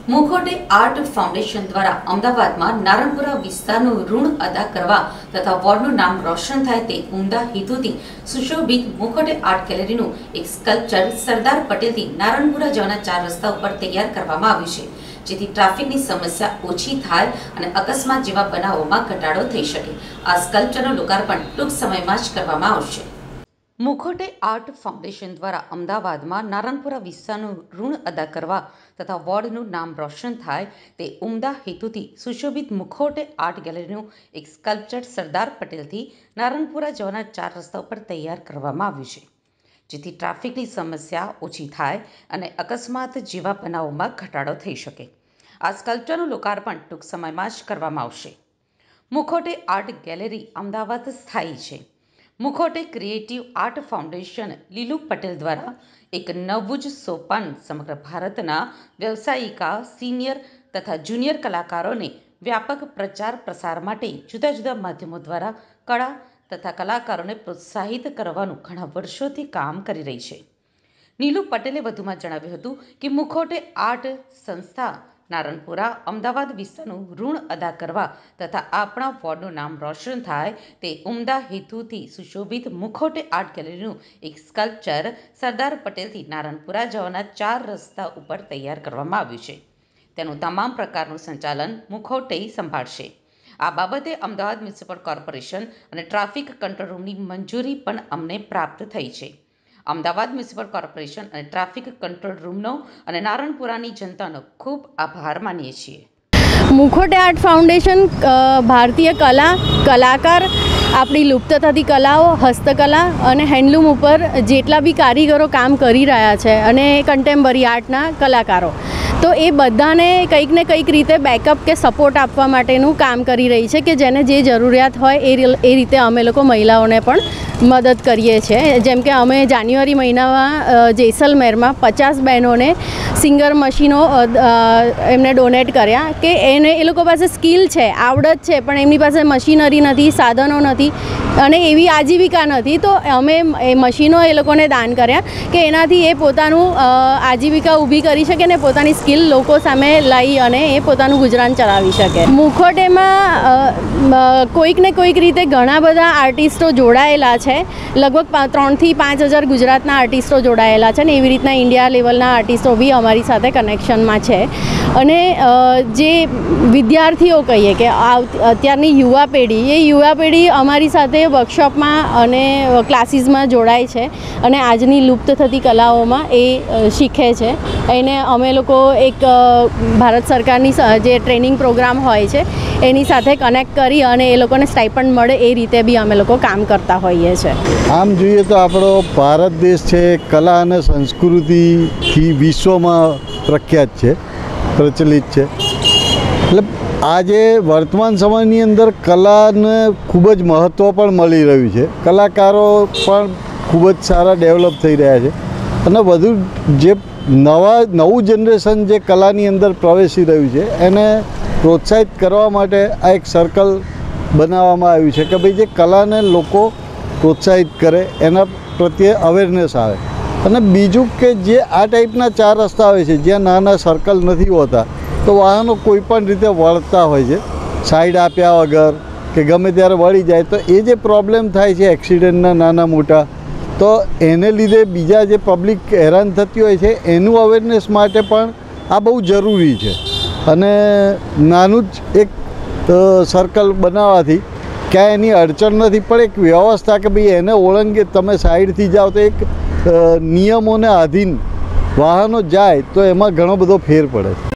મુખોટે art foundation દ્વારા અમદાવાદમાં નારણપુરા વિસ્તારનું ઋણ અદા કરવા તથા વોર્ડનું નામ રોશન થાય તે ઉમદા હેતુથી સુશોભિત મુખોટે આર્ટ ગેલેરીનું એક સ્કલ્પચર સરદાર પટેલથી નારણપુરા જવાના 4 રસ્તા ઉપર તૈયાર કરવામાં આવ્યું છે, જેથી ટ્રાફિકની સમસ્યા ઓછી થાય અને અકસ્માત જેવા બનાવોમાં ઘટાડો થઈ શકે। આ સ્કલ્પચરનું લોકાર્પણ ટૂંક સમયમાં જ કરવામાં આવશે। મુખોટે આર્ટ ફાઉન્ડેશન દ્વારા અમદાવાદમાં નારણપુરા વિસ્તારનું ઋણ અદા કરવા તથા વોર્ડનું નામ રોશન થાય તે ઉમદા હેતુથી સુશોભિત મુખોટે આર્ટ ગેલેરીનું એક સ્કલ્પચર સરદાર પટેલથી નારણપુરા જવાના 4 રસ્તા ઉપર તૈયાર કરવામાં આવ્યું છે, જેથી ટ્રાફિકની સમસ્યા ઓછી થાય અને અકસ્માત જેવા બનાવોમાં ઘટાડો થઈ શકે। આ સ્કલ્પચરનું લોકાર્પણ ટૂંક સમયમાં જ કરવામાં આવશે। મુખોટે આર્ટ ગેલેરી અમદાવાદ સ્થાયી છે। Mukhote creative art foundation Lilu Patel દ્વારા એક નવું જ સોપાન સમગ્ર ભારતના વ્યવસાયિકા, સિનિયર તથા જુનિયર કલાકારોને વ્યાપક પ્રચાર પ્રસાર માટે જુદા જુદા માધ્યમો દ્વારા કળા તથા કલાકારોને પ્રોત્સાહિત કરવાનું ઘણા વર્ષોથી કામ કરી રહી છે। નીલુ પટેલે વધુમાં જણાવ્યું હતું કે મુખોટે આર્ટ સંસ્થા નારણપુરા અમદાવાદ વિસ્તારનું ઋણ અદા કરવા તથા આપણા વોર્ડનું નામ રોશન થાય તે ઉમદા હેતુથી સુશોભિત મુખોટે આર્ટ ગેલેરીનું એક સ્કલ્પચર સરદાર પટેલથી નારણપુરા જવાના 4 રસ્તા ઉપર તૈયાર કરવામાં આવ્યું છે। તેનું તમામ પ્રકારનું સંચાલન મુખોટે સંભાળશે। આ બાબતે અમદાવાદ મ્યુનિસિપલ કોર્પોરેશન અને ટ્રાફિક કંટ્રોલ રૂમની મંજૂરી પણ અમને પ્રાપ્ત થઈ છે। અમદાવાદ મ્યુનિસિપલ કોર્પોરેશન અને ટ્રાફિક કંટ્રોલ રૂમનો અને નારણપુરાની જનતાનો ખૂબ આભાર માનીએ છીએ। મુખોટે આર્ટ ફાઉન્ડેશન ભારતીય કલાકાર આપણી લુપ્ત થતી કલાઓ, હસ્તકલા અને હેન્ડલૂમ ઉપર જેટલા બી કારીગરો કામ કરી રહ્યા છે અને કન્ટેમ્પરરી આર્ટના કલાકારો, તો એ બધાને કંઈક ને કંઈક રીતે બેકઅપ કે સપોર્ટ આપવા માટેનું કામ કરી રહી છે કે જેને જે જરૂરિયાત હોય એ રીતે અમે લોકો મહિલાઓને પણ મદદ કરીએ છીએ। જેમ કે અમે જાન્યુઆરી મહિનામાં જેસલમેરમાં 50 બહેનોને સિંગર મશીનો એમને ડોનેટ કર્યા કે એ લોકો પાસે સ્કિલ છે, આવડત છે, પણ એમની પાસે મશીનરી નથી, સાધનો નથી અને એવી આજીવિકા નથી, તો અમે એ મશીનો એ લોકોને દાન કર્યા કે એનાથી એ પોતાનું આજીવિકા ઊભી કરી શકે ને પોતાની સ્કિલ લોકો સામે લાવી અને એ પોતાનું ગુજરાન ચલાવી શકે। મુખોટેમાં કોઈક ને કોઈક રીતે ઘણા બધા આર્ટિસ્ટો જોડાયેલા છે, લગભગ 3 થી 5 હજાર ગુજરાતના આર્ટિસ્ટો જોડાયેલા છે ને એવી રીતના ઇન્ડિયા લેવલના આર્ટિસ્ટો બી અમારી સાથે કનેક્શનમાં છે। અને જે વિદ્યાર્થીઓ કહીએ કે અત્યારની યુવા પેઢી અમારી સાથે વર્કશોપમાં અને ક્લાસીસમાં જોડાય છે અને આજની લુપ્ત થતી કલાઓમાં એ શીખે છે। એને અમે લોકો એક ભારત સરકારની જે ટ્રેનિંગ પ્રોગ્રામ હોય છે એની સાથે કનેક્ટ કરી અને એ લોકોને સ્ટાઇપન્ડ મળે એ રીતે બી અમે લોકો કામ કરતા હોઈએ છીએ। આમ જોઈએ તો આપણો ભારત દેશ છે કલા અને સંસ્કૃતિથી વિશ્વમાં પ્રખ્યાત છે, પ્રચલિત છે। એટલે આજે વર્તમાન સમયની અંદર કલાને ખૂબ જ મહત્ત્વ પણ મળી રહ્યું છે, કલાકારો પણ ખૂબ જ સારા ડેવલપ થઈ રહ્યા છે અને વધુ જે નવું જનરેશન જે કલાની અંદર પ્રવેશી રહ્યું છે એને પ્રોત્સાહિત કરવા માટે આ એક સર્કલ બનાવવામાં આવ્યું છે કે ભાઈ જે કલાને લોકો પ્રોત્સાહિત કરે એના પ્રત્યે અવેરનેસ આવે। અને બીજું કે જે આ ટાઈપના 4 રસ્તા હોય છે જ્યાં નાના સર્કલ નથી હોતા તો વાહનો કોઈ પણ રીતે વળતા હોય છે સાઈડ આપ્યા વગર કે ગમે ત્યારે વળી જાય, તો એ જે પ્રોબ્લેમ થાય છે એક્સિડન્ટના નાના મોટા, તો એને લીધે બીજા જે પબ્લિક હેરાન થતી હોય છે એનું અવેરનેસ માટે પણ આ બહુ જરૂરી છે। અને નાનું જ એક સર્કલ બનાવવાથી ક્યાંય એની અડચણ નથી, પણ એક વ્યવસ્થા કે ભાઈ એને ઓળંગે તમે સાઈડથી જાઓ તો એક નિયમોને આધીન વાહનો જાય તો એમાં ઘણો બધો ફેર પડે છે।